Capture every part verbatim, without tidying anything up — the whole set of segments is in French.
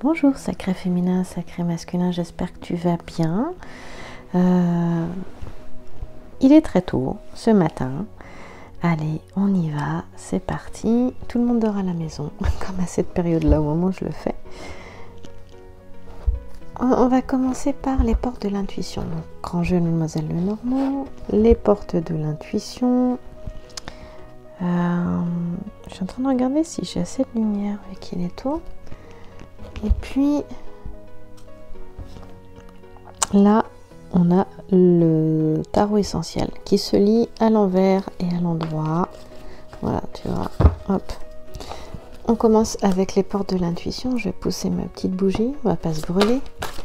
Bonjour sacré féminin, sacré masculin, j'espère que tu vas bien. Euh, il est très tôt ce matin. Allez, on y va, c'est parti. Tout le monde dort à la maison, comme à cette période-là, au moment où je le fais. On va commencer par les portes de l'intuition. Donc, grand jeu, Mademoiselle Lenormand, les portes de l'intuition. Euh, je suis en train de regarder si j'ai assez de lumière vu qu'il est tôt. Et puis là, on a le tarot essentiel qui se lit à l'envers et à l'endroit. Voilà, tu vois. Hop. On commence avec les portes de l'intuition. Je vais pousser ma petite bougie. On va pas se brûler.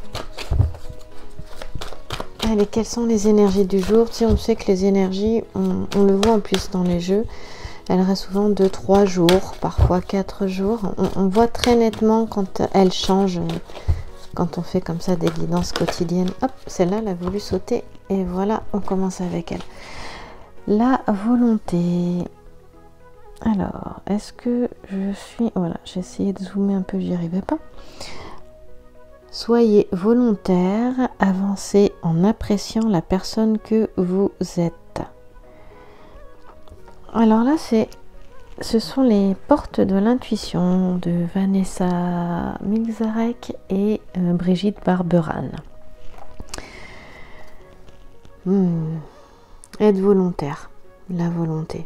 Allez, quelles sont les énergies du jour? Tu sais, on sait que les énergies, on, on le voit en plus dans les jeux, elles restent souvent deux trois jours, parfois quatre jours. On, on voit très nettement quand elles changent, quand on fait comme ça des guidances quotidiennes. Hop, celle-là, elle a voulu sauter. Et voilà, on commence avec elle. La volonté. Alors, est-ce que je suis... Voilà, j'ai essayé de zoomer un peu, j'y arrivais pas. Soyez volontaire, avancez en appréciant la personne que vous êtes. Alors là, c'est, ce sont les portes de l'intuition de Vanessa Milzarek et euh, Brigitte Barberan. Hmm. Être volontaire, la volonté.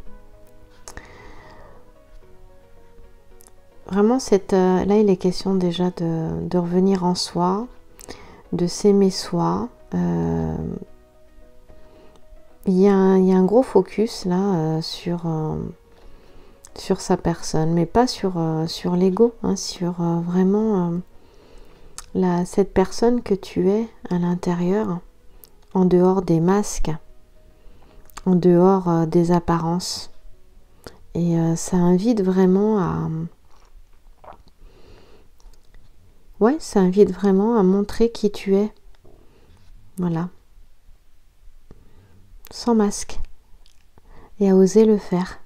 Vraiment, cette, euh, là, il est question déjà de, de revenir en soi, de s'aimer soi. Euh, il, y a un, il y a un gros focus là euh, sur, euh, sur sa personne, mais pas sur, euh, sur l'ego, hein, sur euh, vraiment euh, la, cette personne que tu es à l'intérieur, en dehors des masques, en dehors euh, des apparences. Et euh, ça invite vraiment à... Ouais, ça invite vraiment à montrer qui tu es. Voilà. Sans masque. Et à oser le faire.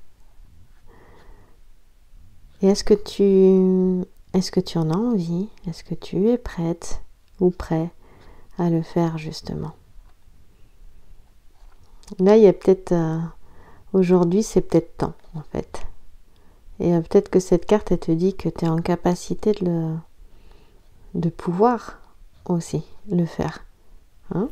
Et est-ce que tu... Est-ce que tu en as envie? Est-ce que tu es prête ou prêt à le faire justement? Là, il y a peut-être... Euh, aujourd'hui, c'est peut-être temps, en fait. Et euh, peut-être que cette carte, elle te dit que tu es en capacité de le... de pouvoir aussi le faire. Hein?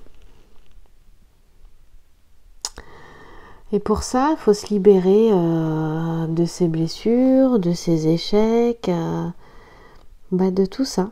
Et pour ça, il faut se libérer euh, de ses blessures, de ses échecs, euh, bah de tout ça.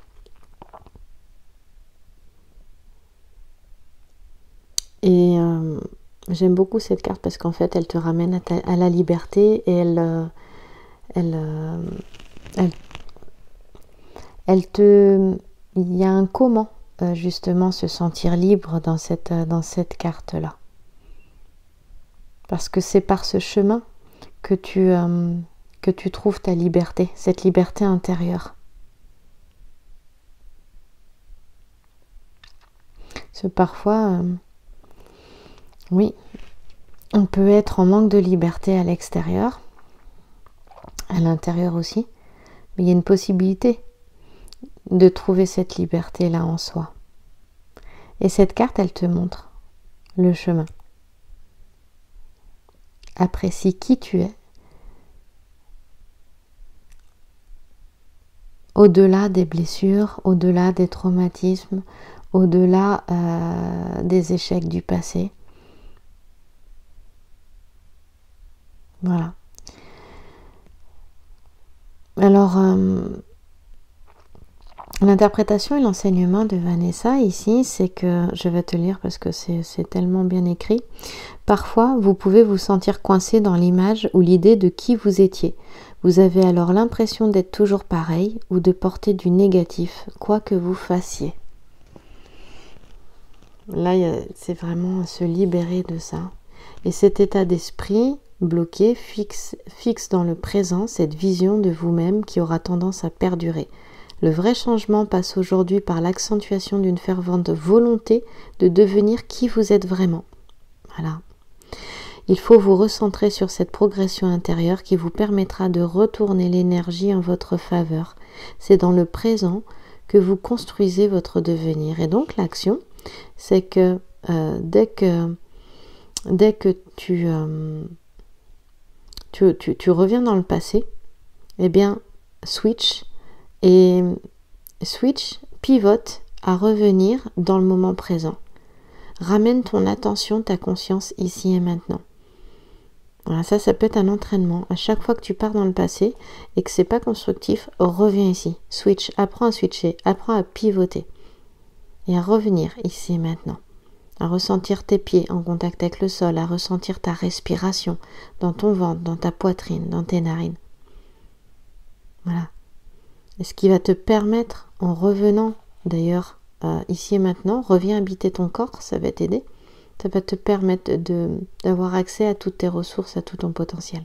Et euh, j'aime beaucoup cette carte parce qu'en fait, elle te ramène à, ta, à la liberté et elle, euh, elle, euh, elle, elle te... Il y a un comment, euh, justement, se sentir libre dans cette, dans cette carte-là. Parce que c'est par ce chemin que tu, euh, que tu trouves ta liberté, cette liberté intérieure. Parce que parfois, euh, oui, on peut être en manque de liberté à l'extérieur, à l'intérieur aussi, mais il y a une possibilité de trouver cette liberté-là en soi. Et cette carte, elle te montre le chemin. Apprécie qui tu es, au-delà des blessures, au-delà des traumatismes, au-delà euh, des échecs du passé. Voilà. Alors, euh, l'interprétation et l'enseignement de Vanessa ici, c'est que, je vais te lire parce que c'est tellement bien écrit. Parfois, vous pouvez vous sentir coincé dans l'image ou l'idée de qui vous étiez. Vous avez alors l'impression d'être toujours pareil ou de porter du négatif, quoi que vous fassiez. Là, c'est vraiment se libérer de ça. Et cet état d'esprit bloqué fixe, fixe dans le présent cette vision de vous-même qui aura tendance à perdurer. Le vrai changement passe aujourd'hui par l'accentuation d'une fervente volonté de devenir qui vous êtes vraiment. Voilà. Il faut vous recentrer sur cette progression intérieure qui vous permettra de retourner l'énergie en votre faveur. C'est dans le présent que vous construisez votre devenir. Et donc l'action, c'est que, euh, dès que dès que tu, euh, tu, tu, tu reviens dans le passé, eh bien, switch et switch, pivote à revenir dans le moment présent. Ramène ton attention, ta conscience ici et maintenant. Voilà, ça, ça peut être un entraînement. À chaque fois que tu pars dans le passé et que c'est pas constructif, reviens ici. Switch, apprends à switcher, apprends à pivoter et à revenir ici et maintenant. À ressentir tes pieds en contact avec le sol, à ressentir ta respiration dans ton ventre, dans ta poitrine, dans tes narines. Voilà. Et ce qui va te permettre, en revenant d'ailleurs euh, ici et maintenant, reviens habiter ton corps, ça va t'aider. Ça va te permettre de, d'avoir accès à toutes tes ressources, à tout ton potentiel.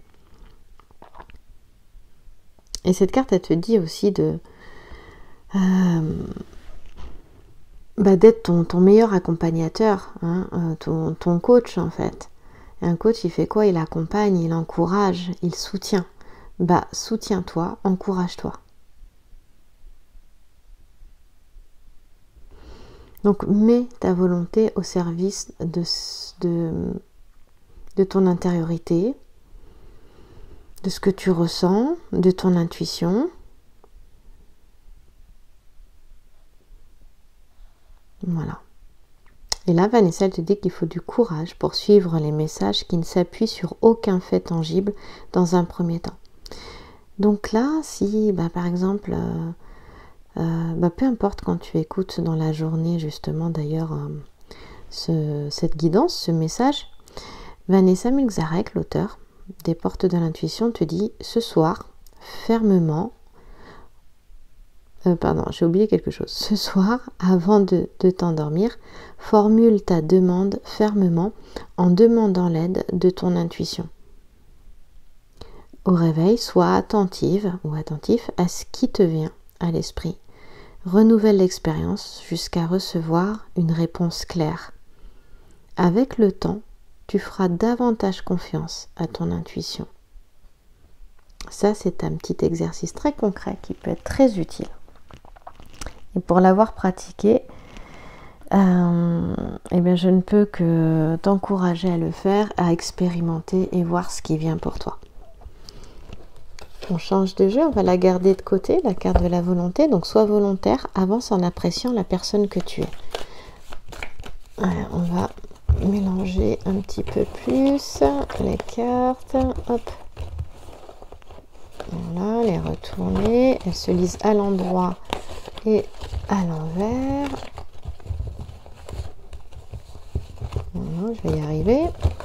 Et cette carte, elle te dit aussi de euh, bah d'être ton, ton meilleur accompagnateur, hein, euh, ton, ton coach en fait. Et un coach, il fait quoi? Il accompagne, il encourage, il soutient. Bah, soutiens-toi, encourage-toi. Donc, mets ta volonté au service de, de, de ton intériorité, de ce que tu ressens, de ton intuition. Voilà. Et là, Vanessa, elle te dit qu'il faut du courage pour suivre les messages qui ne s'appuient sur aucun fait tangible dans un premier temps. Donc là, si, bah, par exemple... Euh, Euh, bah, peu importe quand tu écoutes dans la journée justement d'ailleurs euh, ce, cette guidance, ce message, Vanessa Mulczarek, l'auteur des Portes de l'intuition, te dit ce soir, fermement, euh, pardon, j'ai oublié quelque chose, ce soir, avant de, de t'endormir, formule ta demande fermement en demandant l'aide de ton intuition. Au réveil, sois attentive ou attentif à ce qui te vient à l'esprit. Renouvelle l'expérience jusqu'à recevoir une réponse claire. Avec le temps, tu feras davantage confiance à ton intuition. Ça, c'est un petit exercice très concret qui peut être très utile. Et pour l'avoir pratiqué, euh, eh bien, je ne peux que t'encourager à le faire, à expérimenter et voir ce qui vient pour toi. On change de jeu, on va la garder de côté, la carte de la volonté. Donc, sois volontaire, avance en appréciant la personne que tu es. Alors, on va mélanger un petit peu plus les cartes. Hop. Voilà, les retourner. Elles se lisent à l'endroit et à l'envers. Voilà, je vais y arriver.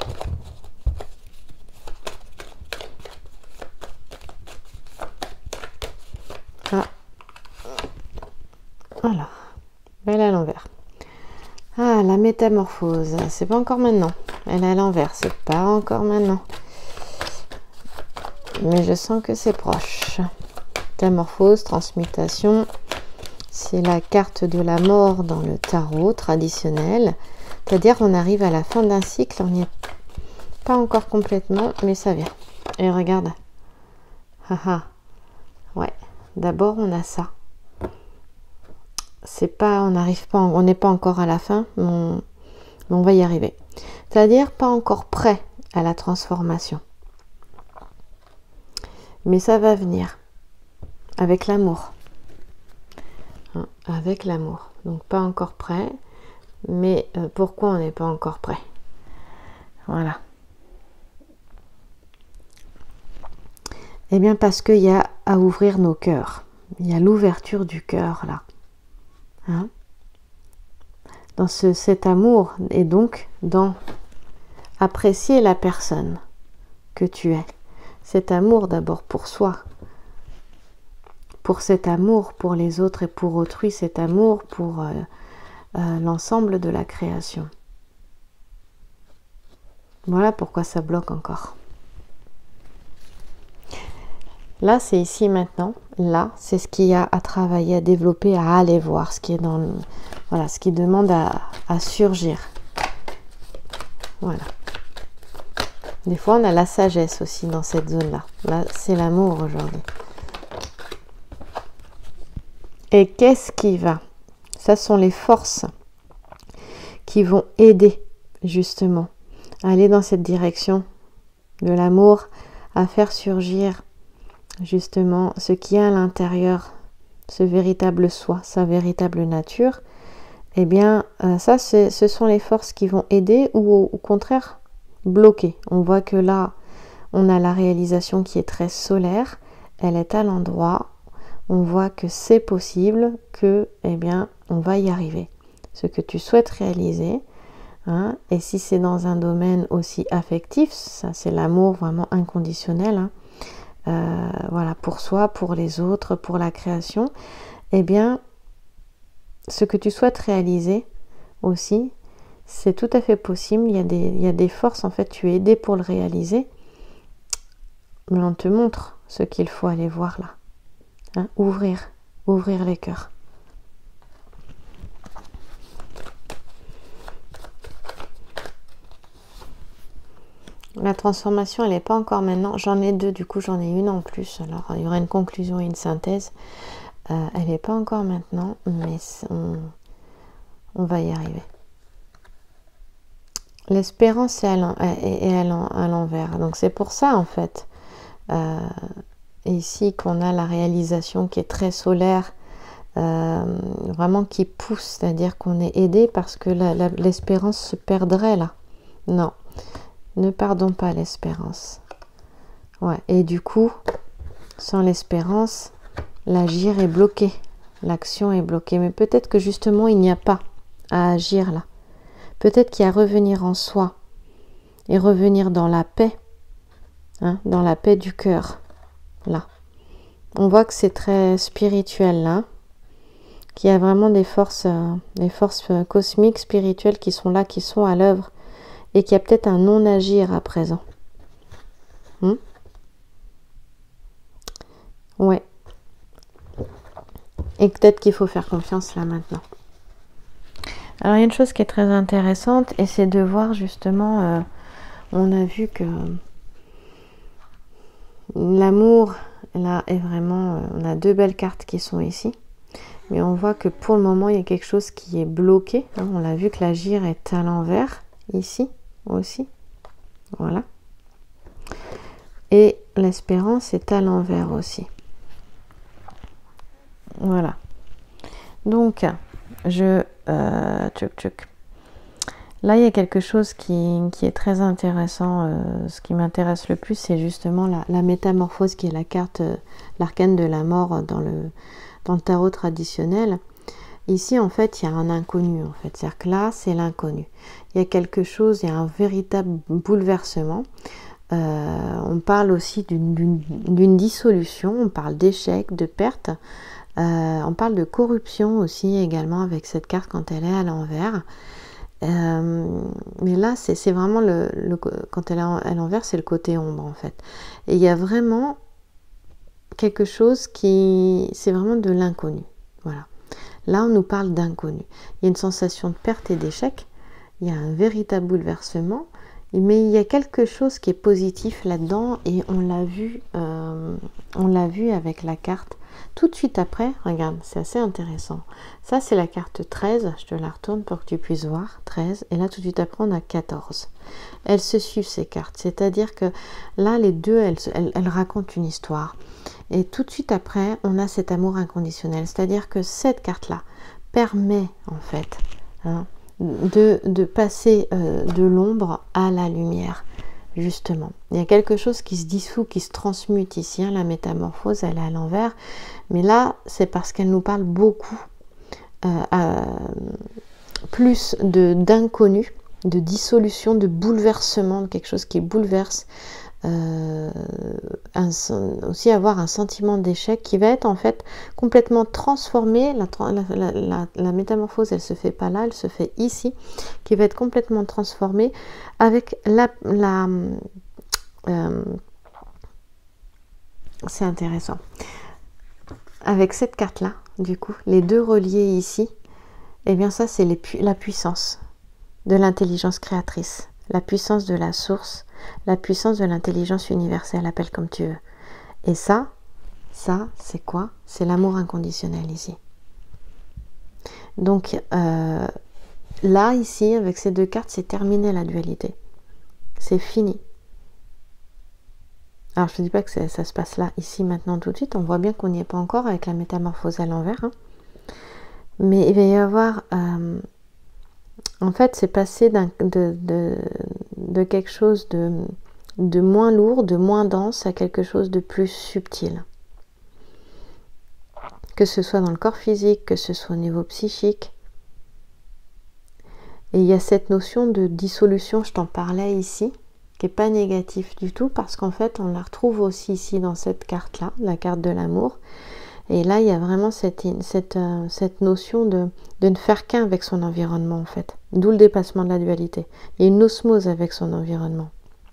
Ah. Voilà, elle est à l'envers. Ah, la métamorphose, c'est pas encore maintenant. Elle est à l'envers, c'est pas encore maintenant. Mais je sens que c'est proche. Métamorphose, transmutation, c'est la carte de la mort dans le tarot traditionnel. C'est-à-dire on arrive à la fin d'un cycle, on n'y est pas encore complètement, mais ça vient. Et regarde. Haha. Ouais. D'abord, on a ça. C'est pas, on n'arrive pas, on n'est pas encore à la fin, mais on, mais on va y arriver. C'est-à-dire pas encore prêt à la transformation. Mais ça va venir avec l'amour. Hein, avec l'amour. Donc pas encore prêt, mais euh, pourquoi on n'est pas encore prêt? Voilà. Eh bien parce qu'il y a à ouvrir nos cœurs. Il y a l'ouverture du cœur là. Hein? Dans ce, cet amour et donc dans apprécier la personne que tu es. Cet amour d'abord pour soi. Pour cet amour pour les autres et pour autrui. Cet amour pour euh, euh, l'ensemble de la création. Voilà pourquoi ça bloque encore. Là, c'est ici maintenant. Là, c'est ce qu'il y a à travailler, à développer, à aller voir, ce qui est dans le, voilà, ce qui demande à, à surgir. Voilà. Des fois, on a la sagesse aussi dans cette zone-là. Là, c'est l'amour aujourd'hui. Et qu'est-ce qui va? Ça sont les forces qui vont aider justement à aller dans cette direction de l'amour, à faire surgir justement ce qui est à l'intérieur, ce véritable soi, sa véritable nature. Eh bien, euh, ça, ce sont les forces qui vont aider ou au, au contraire bloquer. On voit que là, on a la réalisation qui est très solaire, elle est à l'endroit, on voit que c'est possible, que, eh bien, on va y arriver. Ce que tu souhaites réaliser, hein, et si c'est dans un domaine aussi affectif, ça c'est l'amour vraiment inconditionnel, hein, euh, voilà, pour soi, pour les autres, pour la création, eh bien, ce que tu souhaites réaliser aussi, c'est tout à fait possible. Il y a des, il y a des forces, en fait, tu es aidé pour le réaliser, mais on te montre ce qu'il faut aller voir là. Hein, ouvrir, ouvrir les cœurs. La transformation, elle n'est pas encore maintenant. J'en ai deux, du coup, j'en ai une en plus. Alors, il y aura une conclusion et une synthèse. Euh, elle n'est pas encore maintenant, mais on, on va y arriver. L'espérance est à l'envers. Donc, c'est pour ça, en fait, euh, ici, qu'on a la réalisation qui est très solaire, euh, vraiment qui pousse, c'est-à-dire qu'on est aidé parce que l'espérance se perdrait là. Non. Ne perdons pas l'espérance. Ouais. Et du coup, sans l'espérance, l'agir est bloqué. L'action est bloquée. Mais peut-être que justement, il n'y a pas à agir là. Peut-être qu'il y a à revenir en soi. Et revenir dans la paix. Hein, dans la paix du cœur. Là. On voit que c'est très spirituel là. Qu'il y a vraiment des forces, euh, des forces cosmiques, spirituelles qui sont là, qui sont à l'œuvre. Et qu'il y a peut-être un non-agir à présent. Hmm? Ouais. Et peut-être qu'il faut faire confiance là maintenant. Alors il y a une chose qui est très intéressante, et c'est de voir justement, euh, on a vu que l'amour, là, est vraiment, euh, on a deux belles cartes qui sont ici. Mais on voit que pour le moment, il y a quelque chose qui est bloqué. Hein. On a vu que l'agir est à l'envers, ici. Aussi, voilà, et l'espérance est à l'envers aussi, voilà. Donc je euh, tchouk, tchouk. Là il y a quelque chose qui, qui est très intéressant. Euh, ce qui m'intéresse le plus, c'est justement la, la métamorphose, qui est la carte, euh, l'arcane de la mort dans le, dans le tarot traditionnel. Ici, en fait, il y a un inconnu, en fait. C'est-à-dire que là, c'est l'inconnu. Il y a quelque chose, il y a un véritable bouleversement. Euh, on parle aussi d'une dissolution, on parle d'échec, de perte. Euh, on parle de corruption aussi, également, avec cette carte quand elle est à l'envers. Euh, mais là, c'est vraiment, le, le, quand elle est à l'envers, c'est le côté ombre, en fait. Et il y a vraiment quelque chose qui... C'est vraiment de l'inconnu. Voilà. Là, on nous parle d'inconnu. Il y a une sensation de perte et d'échec. Il y a un véritable bouleversement. Mais il y a quelque chose qui est positif là-dedans. Et on l'a vu, euh, on l'a vu avec la carte. Tout de suite après, regarde, c'est assez intéressant. Ça, c'est la carte treize. Je te la retourne pour que tu puisses voir. treize. Et là, tout de suite après, on a quatorze. Elles se suivent, ces cartes. C'est-à-dire que là, les deux, elles, elles, elles racontent une histoire. Et tout de suite après, on a cet amour inconditionnel. C'est-à-dire que cette carte-là permet, en fait, hein, de, de passer euh, de l'ombre à la lumière, justement. Il y a quelque chose qui se dissout, qui se transmute ici. Hein, la métamorphose, elle est à l'envers. Mais là, c'est parce qu'elle nous parle beaucoup, euh, euh, plus d'inconnu, de, de dissolution, de bouleversement, de quelque chose qui bouleverse. Euh, un, aussi avoir un sentiment d'échec qui va être en fait complètement transformé. La, la, la, la métamorphose, elle se fait pas là, elle se fait ici, qui va être complètement transformée avec la, la euh, c'est intéressant, avec cette carte là, du coup les deux reliés ici, et eh bien ça c'est la puissance de l'intelligence créatrice, la puissance de la source, la puissance de l'intelligence universelle, appelle comme tu veux. Et ça, ça, c'est quoi? C'est l'amour inconditionnel ici. Donc, euh, là, ici, avec ces deux cartes, c'est terminé la dualité. C'est fini. Alors, je ne te dis pas que ça, ça se passe là, ici, maintenant, tout de suite. On voit bien qu'on n'y est pas encore avec la métamorphose à l'envers. Hein. Mais il va y avoir... Euh, en fait, c'est passé de, de, de quelque chose de, de moins lourd, de moins dense, à quelque chose de plus subtil. Que ce soit dans le corps physique, que ce soit au niveau psychique. Et il y a cette notion de dissolution, je t'en parlais ici, qui n'est pas négatif du tout, parce qu'en fait, on la retrouve aussi ici dans cette carte-là, la carte de l'amour. Et là, il y a vraiment cette, cette, euh, cette notion de, de ne faire qu'un avec son environnement, en fait. D'où le dépassement de la dualité. Il y a une osmose avec son environnement.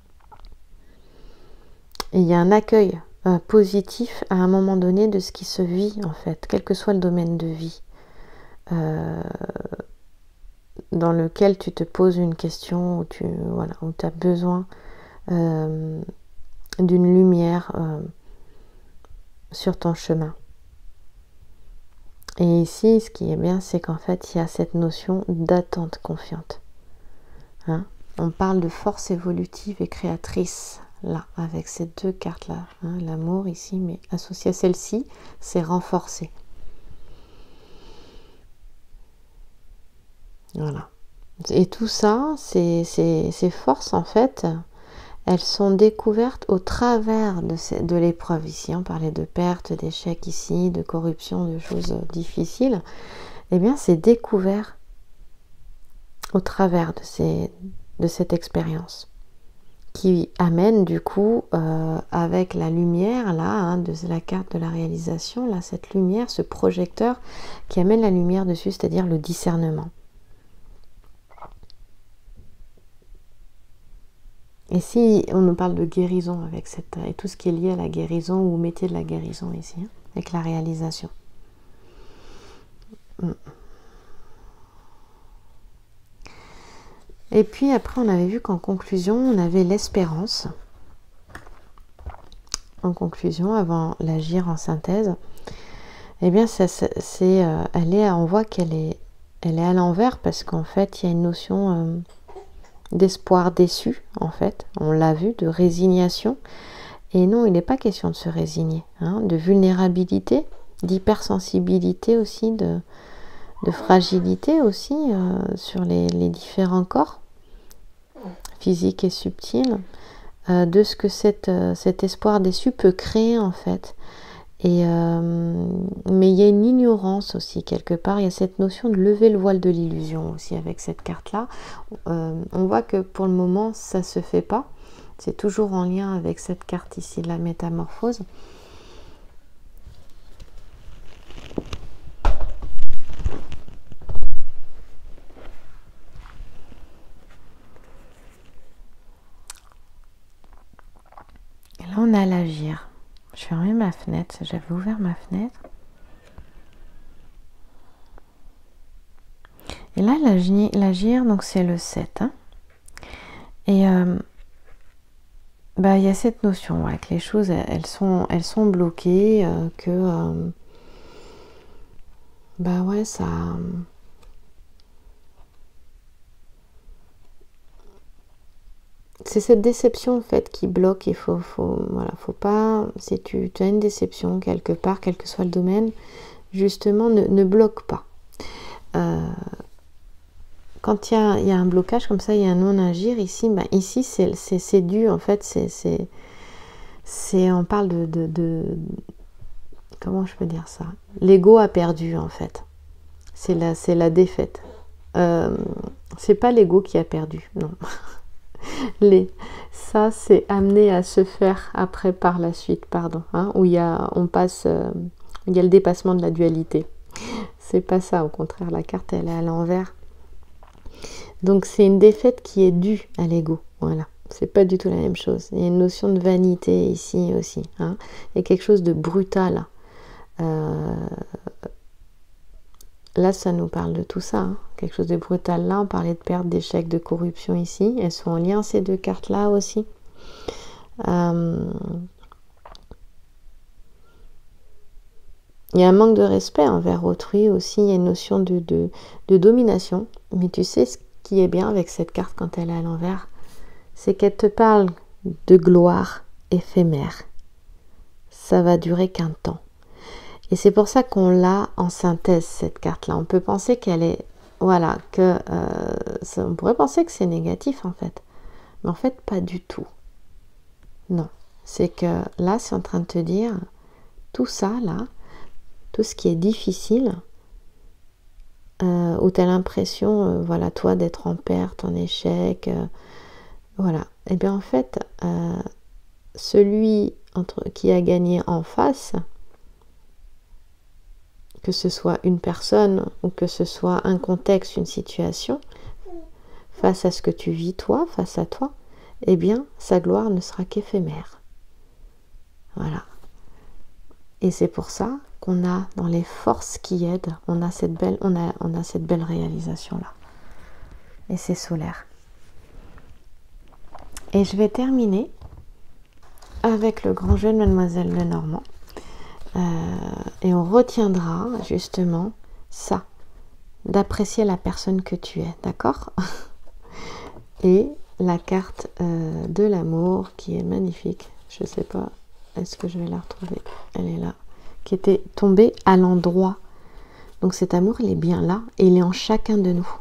Et il y a un accueil euh, positif à un moment donné de ce qui se vit, en fait, quel que soit le domaine de vie. Euh, dans lequel tu te poses une question, où tu voilà, où tu as besoin euh, d'une lumière euh, sur ton chemin. Et ici, ce qui est bien, c'est qu'en fait, il y a cette notion d'attente confiante. Hein? On parle de force évolutive et créatrice, là, avec ces deux cartes-là. Hein? L'amour ici, mais associé à celle-ci, c'est renforcé. Voilà. Et tout ça, ces, ces, ces forces, en fait, elles sont découvertes au travers de, ces, de l'épreuve ici. On parlait de perte, d'échec ici, de corruption, de choses difficiles. Eh bien, c'est découvert au travers de, ces, de cette expérience qui amène du coup, euh, avec la lumière, là, hein, de la carte de la réalisation, là, cette lumière, ce projecteur qui amène la lumière dessus, c'est-à-dire le discernement. Et si on nous parle de guérison avec cette, et tout ce qui est lié à la guérison ou au métier de la guérison ici, hein, avec la réalisation. Et puis après, on avait vu qu'en conclusion, on avait l'espérance. En conclusion, avant l'agir en synthèse, eh bien, ça, c'est, euh, elle est, on voit qu'elle est, elle est à l'envers parce qu'en fait, il y a une notion... Euh, d'espoir déçu, en fait, on l'a vu, de résignation. Et non, il n'est pas question de se résigner, hein, de vulnérabilité, d'hypersensibilité aussi, de, de fragilité aussi euh, sur les, les différents corps, physiques et subtils, euh, de ce que cette, euh, cet espoir déçu peut créer en fait. Et, euh, mais il y a une ignorance aussi quelque part, il y a cette notion de lever le voile de l'illusion aussi avec cette carte-là. Euh, on voit que pour le moment, ça ne se fait pas. C'est toujours en lien avec cette carte ici, la métamorphose. Et là, on a l'agir. Je vais fermer ma fenêtre, j'avais ouvert ma fenêtre. Et là, l'agir, donc c'est le sept. Hein. Et euh, bah, y a cette notion ouais, que les choses, elles sont, elles sont bloquées, euh, que euh, bah ouais, ça... C'est cette déception en fait qui bloque. Il faut, faut, voilà, faut pas, si tu, tu as une déception quelque part, quel que soit le domaine, justement ne, ne bloque pas. Euh, quand il y a, y a un blocage comme ça, il y a un non-agir ici, ben ici c'est dû en fait, c'est, on parle de, de, de, comment je peux dire ça, l'ego a perdu en fait, c'est la, c'est la défaite. Euh, c'est pas l'ego qui a perdu, non. Les, ça c'est amené à se faire après par la suite, pardon, hein, où il y a, on passe, euh, il y a le dépassement de la dualité. C'est pas ça, au contraire, la carte elle est à l'envers. Donc c'est une défaite qui est due à l'ego, voilà. C'est pas du tout la même chose. Il y a une notion de vanité ici aussi, hein. Il y a quelque chose de brutal. Euh, Là, ça nous parle de tout ça, hein. Quelque chose de brutal là. On parlait de perte, d'échec, de corruption ici. Elles sont en lien, ces deux cartes-là aussi. Euh, il y a un manque de respect envers autrui aussi, il y a une notion de, de, de domination. Mais tu sais ce qui est bien avec cette carte quand elle est à l'envers, c'est qu'elle te parle de gloire éphémère. Ça va durer qu'un temps. Et c'est pour ça qu'on l'a en synthèse, cette carte-là. On peut penser qu'elle est... Voilà, que... Euh, ça, on pourrait penser que c'est négatif, en fait. Mais en fait, pas du tout. Non. C'est que là, c'est en train de te dire, tout ça, là, tout ce qui est difficile, euh, où tu as l'impression, euh, voilà, toi, d'être en perte, en échec, euh, voilà. Et bien, en fait, euh, celui entre, qui a gagné en face... que ce soit une personne ou que ce soit un contexte, une situation, face à ce que tu vis toi, face à toi, eh bien, sa gloire ne sera qu'éphémère. Voilà. Et c'est pour ça qu'on a, dans les forces qui aident, on a cette belle, on a, on a cette belle réalisation-là. Et c'est solaire. Et je vais terminer avec le grand jeu de Mademoiselle Lenormand. Euh, et on retiendra justement ça, d'apprécier la personne que tu es, d'accord? Et la carte euh, de l'amour qui est magnifique, je sais pas, est-ce que je vais la retrouver? Elle est là, qui était tombée à l'endroit. Donc cet amour, il est bien là et il est en chacun de nous.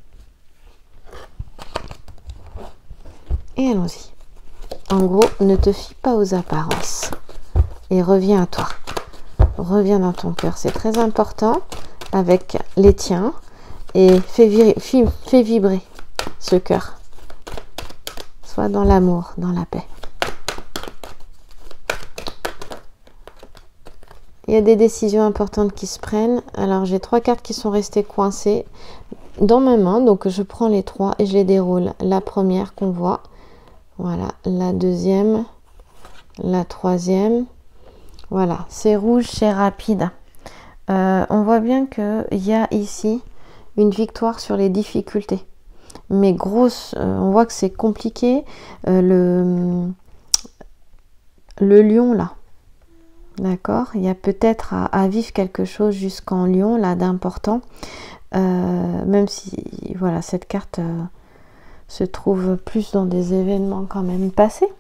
Et allons-y. En gros, ne te fie pas aux apparences et reviens à toi. Reviens dans ton cœur, c'est très important avec les tiens et fais, vi fais vibrer ce cœur. Sois dans l'amour, dans la paix. Il y a des décisions importantes qui se prennent. Alors j'ai trois cartes qui sont restées coincées dans ma main, donc je prends les trois et je les déroule. La première qu'on voit, voilà, la deuxième, la troisième. Voilà, c'est rouge, c'est rapide. Euh, on voit bien qu'il y a ici une victoire sur les difficultés. Mais grosse, euh, on voit que c'est compliqué. Euh, le, le lion, là, d'accord, il y a peut-être à, à vivre quelque chose jusqu'en lion, là, d'important. Euh, même si, voilà, cette carte euh, se trouve plus dans des événements quand même passés.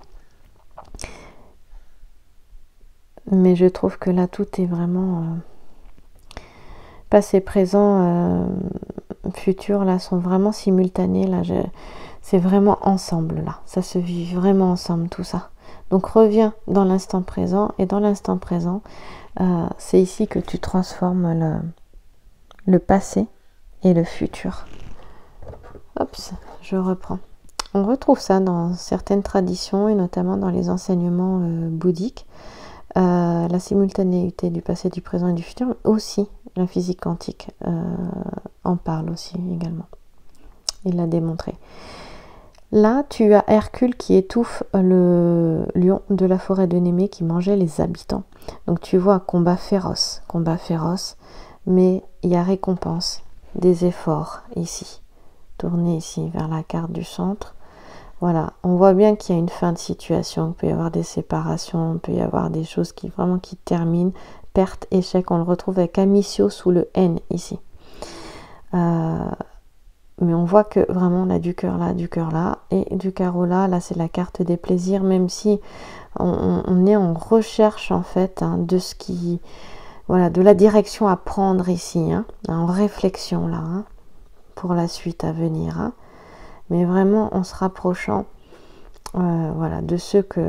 Mais je trouve que là, tout est vraiment... Euh, passé, présent, euh, futur, là, sont vraiment simultanés. Là, c'est vraiment ensemble, là. Ça se vit vraiment ensemble, tout ça. Donc, reviens dans l'instant présent. Et dans l'instant présent, euh, c'est ici que tu transformes le, le passé et le futur. Hop, je reprends. On retrouve ça dans certaines traditions, et notamment dans les enseignements euh, bouddhiques. Euh, la simultanéité du passé, du présent et du futur, mais aussi la physique quantique euh, en parle aussi également. Il l'a démontré. Là, tu as Hercule qui étouffe le lion de la forêt de Némée qui mangeait les habitants. Donc tu vois, combat féroce, combat féroce, mais il y a récompense des efforts ici. Tournez ici vers la carte du centre. Voilà, on voit bien qu'il y a une fin de situation, il peut y avoir des séparations, il peut y avoir des choses qui vraiment qui terminent, perte, échec, on le retrouve avec Amicio sous le N ici. Euh, mais on voit que vraiment on a du cœur là, du cœur là, et du carreau là, là c'est la carte des plaisirs, même si on, on est en recherche en fait hein, de ce qui, voilà, de la direction à prendre ici, hein, en réflexion là, hein, pour la suite à venir, hein. Mais vraiment en se rapprochant euh, voilà, de ceux que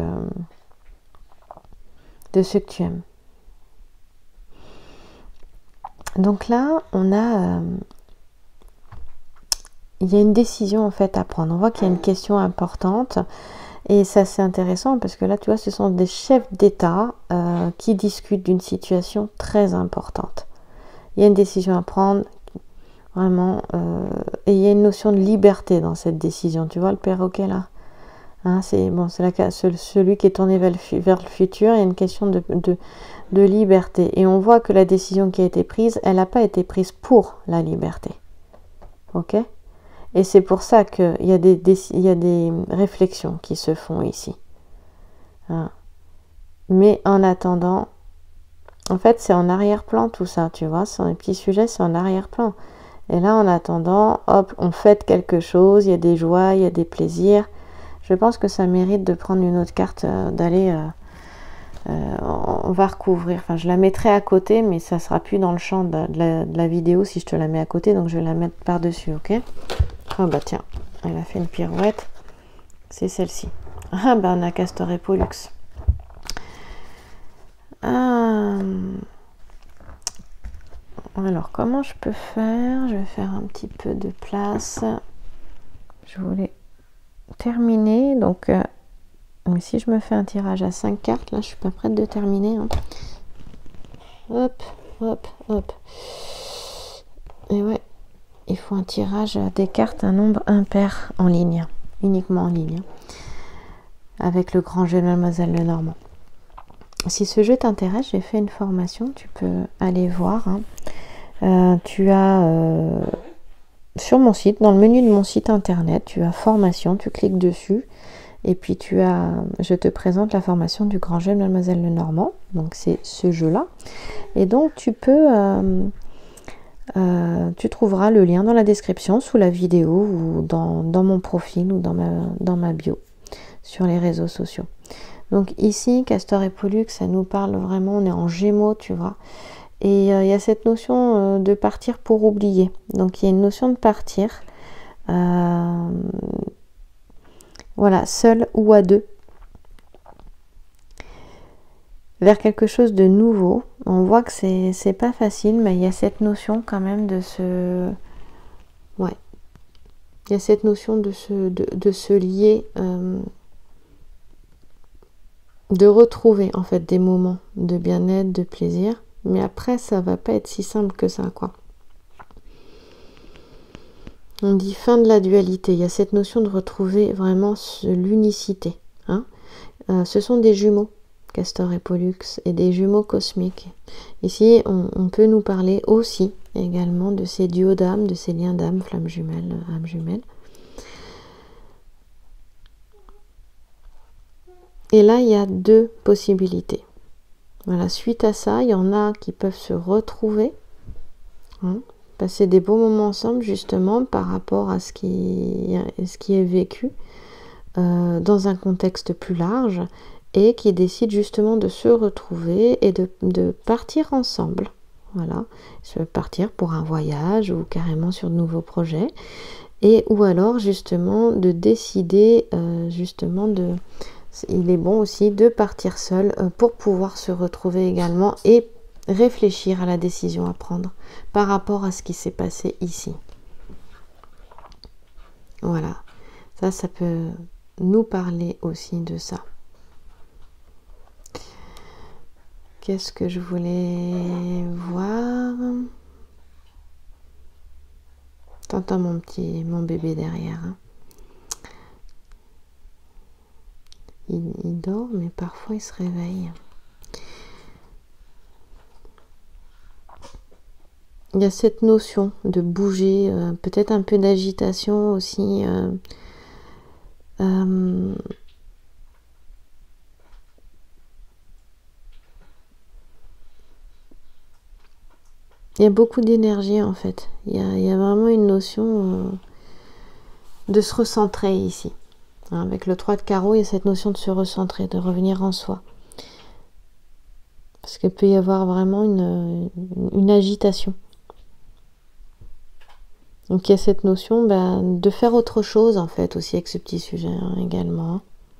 de ceux que tu aimes. Donc là, on a euh, il y a une décision en fait à prendre. On voit qu'il y a une question importante et ça c'est intéressant parce que là, tu vois, ce sont des chefs d'État euh, qui discutent d'une situation très importante. Il y a une décision à prendre. Vraiment, euh, et il y a une notion de liberté dans cette décision. Tu vois le perroquet là, hein, c'est bon, c'est la, celui qui est tourné vers le, vers le futur. Il y a une question de, de, de liberté. Et on voit que la décision qui a été prise, elle n'a pas été prise pour la liberté. Ok? Et c'est pour ça qu'il y a des, des, il y a des réflexions qui se font ici. Hein. Mais en attendant, en fait, c'est en arrière-plan tout ça, tu vois. C'est un petit sujet, c'est en arrière-plan. Et là, en attendant, hop, on fête quelque chose, il y a des joies, il y a des plaisirs. Je pense que ça mérite de prendre une autre carte, euh, d'aller... Euh, euh, on va recouvrir. Enfin, je la mettrai à côté, mais ça sera plus dans le champ de, de, la, de la vidéo si je te la mets à côté. Donc, je vais la mettre par-dessus, ok? Oh, bah tiens, elle a fait une pirouette. C'est celle-ci. Ah, bah on a Castor et Pollux. Ah... Alors, comment je peux faire? Je vais faire un petit peu de place. Je voulais terminer. Donc, euh, mais si je me fais un tirage à cinq cartes, là, je suis pas prête de terminer. Hein. Hop, hop, hop. Et ouais, il faut un tirage des cartes, un nombre impair en ligne. Uniquement en ligne. Avec le grand jeu de Mademoiselle Lenormand. Si ce jeu t'intéresse, j'ai fait une formation. Tu peux aller voir. Hein. Euh, tu as euh, sur mon site, dans le menu de mon site internet, tu as formation, tu cliques dessus et puis tu as, je te présente la formation du grand jeu de Mademoiselle Lenormand, donc c'est ce jeu là, et donc tu peux euh, euh, tu trouveras le lien dans la description sous la vidéo ou dans, dans mon profil ou dans ma, dans ma bio sur les réseaux sociaux. Donc ici, Castor et Pollux, ça nous parle vraiment, on est en Gémeaux, tu vois. Et il euh, y a cette notion euh, de partir pour oublier. Donc il y a une notion de partir, euh, voilà, seul ou à deux, vers quelque chose de nouveau. On voit que c'est c'est pas facile, mais il y a cette notion quand même de se, ouais, il y a cette notion de se, de, de se lier, euh, de retrouver en fait des moments de bien-être, de plaisir. Mais après, ça va pas être si simple que ça, quoi. On dit fin de la dualité. Il y a cette notion de retrouver vraiment l'unicité. Hein. Euh, ce sont des jumeaux, Castor et Pollux, et des jumeaux cosmiques. Ici, on, on peut nous parler aussi également de ces duos d'âmes, de ces liens d'âme, flammes jumelles, âmes jumelles. Et là, il y a deux possibilités. Voilà, suite à ça, il y en a qui peuvent se retrouver, hein, passer des beaux moments ensemble justement par rapport à ce qui, ce qui est vécu euh, dans un contexte plus large et qui décident justement de se retrouver et de, de partir ensemble. Voilà, se partir pour un voyage ou carrément sur de nouveaux projets et ou alors justement de décider euh, justement de... Il est bon aussi de partir seul pour pouvoir se retrouver également et réfléchir à la décision à prendre par rapport à ce qui s'est passé ici. Voilà, ça, ça peut nous parler aussi de ça. Qu'est-ce que je voulais voir? T'entends mon petit, mon bébé derrière. Hein. Il, il dort, mais parfois il se réveille. Il y a cette notion de bouger, euh, peut-être un peu d'agitation aussi. Euh, euh, il y a beaucoup d'énergie en fait. Il y a, il y a vraiment une notion euh, de se recentrer ici. Hein, avec le trois de carreau, il y a cette notion de se recentrer, de revenir en soi. Parce qu'il peut y avoir vraiment une, une agitation. Donc il y a cette notion ben, de faire autre chose en fait aussi avec ce petit sujet hein, également.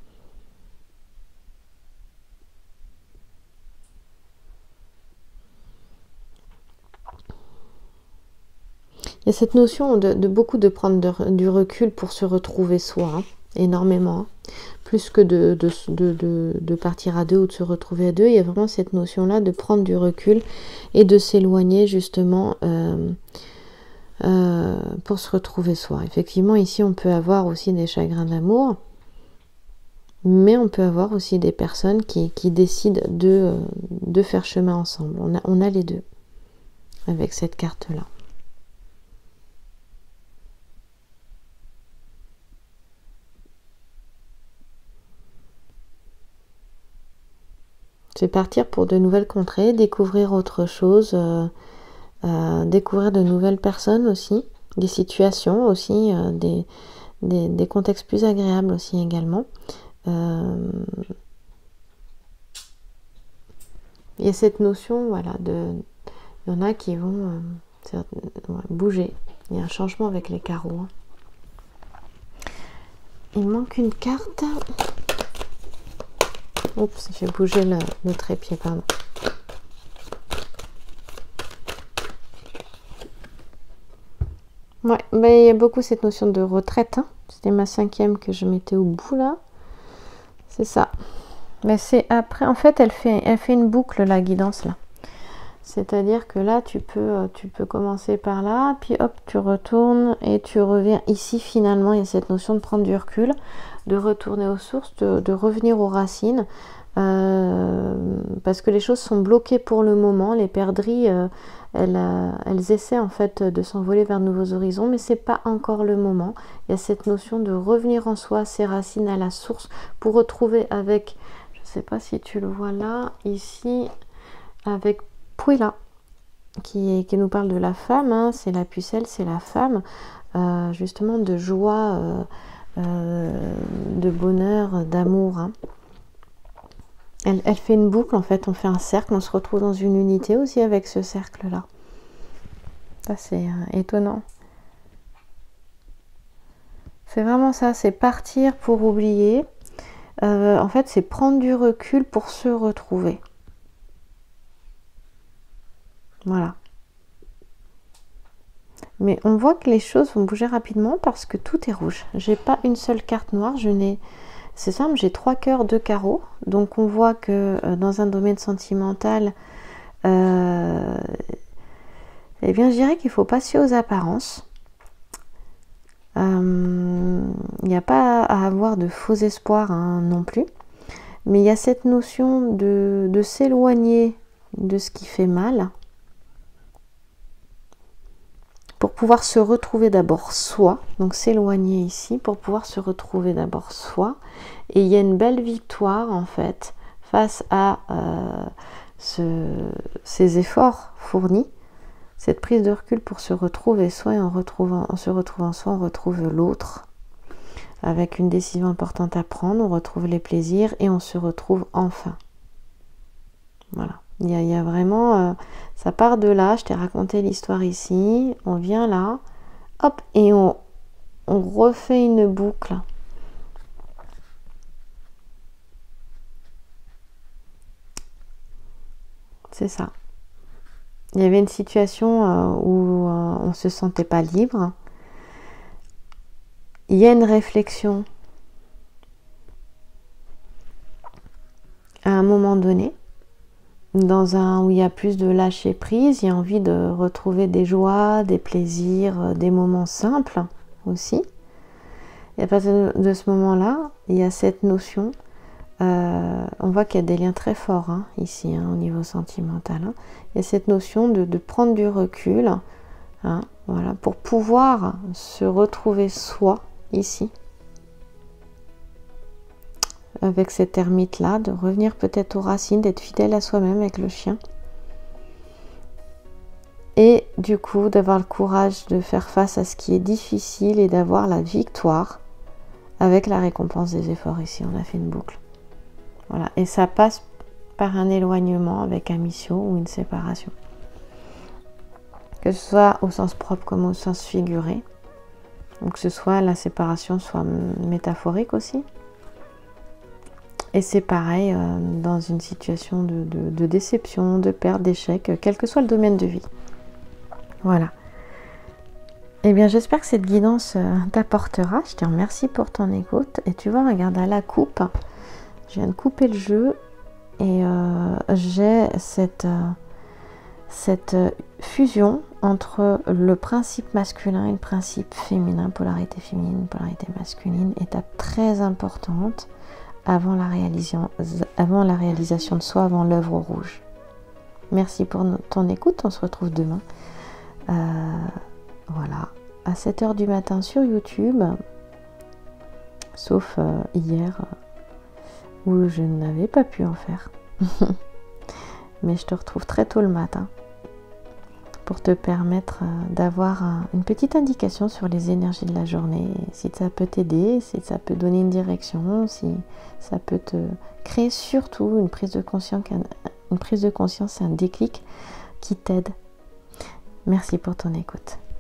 Il y a cette notion de, de beaucoup de prendre de, du recul pour se retrouver soi, hein, énormément. Hein. Plus que de, de, de, de, de partir à deux ou de se retrouver à deux, il y a vraiment cette notion-là de prendre du recul et de s'éloigner justement euh, euh, pour se retrouver soi. Effectivement, ici, on peut avoir aussi des chagrins d'amour, mais on peut avoir aussi des personnes qui, qui décident de, de faire chemin ensemble. On a, on a les deux avec cette carte-là. C'est partir pour de nouvelles contrées, découvrir autre chose, euh, euh, découvrir de nouvelles personnes aussi, des situations aussi, euh, des, des, des contextes plus agréables aussi également. Euh, il y a cette notion, voilà, de, il y en a qui vont euh, ouais, bouger. Il y a un changement avec les carreaux. Hein. Il manque une carte. Oups, j'ai bougé le, le trépied, pardon. Ouais, bah, il y a beaucoup cette notion de retraite. Hein. C'était ma cinquième que je mettais au bout là. C'est ça. Mais c'est après, en fait, elle fait, elle fait une boucle, la guidance là. C'est-à-dire que là, tu peux, tu peux commencer par là, puis hop, tu retournes et tu reviens ici. Finalement, il y a cette notion de prendre du recul, de retourner aux sources, de, de revenir aux racines. Euh, parce que les choses sont bloquées pour le moment. Les perdrix, euh, elles, euh, elles essaient en fait de s'envoler vers de nouveaux horizons, mais c'est pas encore le moment. Il y a cette notion de revenir en soi, ses racines à la source, pour retrouver avec, je sais pas si tu le vois là, ici, avec Puella, qui, qui nous parle de la femme, hein, c'est la pucelle, c'est la femme, euh, justement de joie, euh, euh, de bonheur, d'amour. Hein. Elle, elle fait une boucle, en fait, on fait un cercle, on se retrouve dans une unité aussi avec ce cercle-là. Ça, c'est euh, étonnant. C'est vraiment ça, c'est partir pour oublier. Euh, en fait, c'est prendre du recul pour se retrouver. Voilà. Mais on voit que les choses vont bouger rapidement parce que tout est rouge. J'ai pas une seule carte noire, je n'ai... C'est simple, j'ai trois cœurs, deux carreaux. Donc on voit que euh, dans un domaine sentimental, euh, eh bien je dirais qu'il faut pas se fier aux apparences. Il euh, n'y a pas à avoir de faux espoirs hein, non plus. Mais il y a cette notion de, de s'éloigner de ce qui fait mal. Pour pouvoir se retrouver d'abord soi, donc s'éloigner ici, pour pouvoir se retrouver d'abord soi. Et il y a une belle victoire en fait face à euh, ce, ces efforts fournis, cette prise de recul pour se retrouver soi, et en, retrouvant, en se retrouvant soi, on retrouve l'autre, avec une décision importante à prendre, on retrouve les plaisirs et on se retrouve enfin. Voilà. Il y, a, il y a vraiment, euh, ça part de là, je t'ai raconté l'histoire ici, on vient là, hop, et on, on refait une boucle. C'est ça. Il y avait une situation euh, où euh, on ne se sentait pas libre. Il y a une réflexion à un moment donné. Dans un où il y a plus de lâcher prise, il y a envie de retrouver des joies, des plaisirs, des moments simples aussi. Et à partir de ce moment-là, il y a cette notion, euh, on voit qu'il y a des liens très forts hein, ici, hein, au niveau sentimental. Hein. Il y a cette notion de, de prendre du recul, hein, voilà, pour pouvoir se retrouver soi ici. Avec cette ermite là, de revenir peut-être aux racines, d'être fidèle à soi-même avec le chien. Et du coup, d'avoir le courage de faire face à ce qui est difficile et d'avoir la victoire avec la récompense des efforts. Ici, on a fait une boucle. Voilà. Et ça passe par un éloignement avec un mission ou une séparation. Que ce soit au sens propre comme au sens figuré. Donc que ce soit la séparation soit métaphorique aussi. Et c'est pareil euh, dans une situation de, de, de déception, de perte, d'échec, quel que soit le domaine de vie. Voilà. Eh bien, j'espère que cette guidance euh, t'apportera. Je te remercie pour ton écoute. Et tu vois, regarde à la coupe. Je viens de couper le jeu. Et euh, j'ai cette, euh, cette fusion entre le principe masculin et le principe féminin. Polarité féminine, polarité masculine. Étape très importante. Avant la, avant la réalisation de soi, avant l'œuvre rouge. Merci pour ton écoute, on se retrouve demain. Euh, voilà, à sept heures du matin sur YouTube, sauf euh, hier où je n'avais pas pu en faire. Mais je te retrouve très tôt le matin pour te permettre d'avoir une petite indication sur les énergies de la journée. Si ça peut t'aider, si ça peut donner une direction, si ça peut te créer surtout une prise de conscience, une prise de conscience, un déclic qui t'aide. Merci pour ton écoute.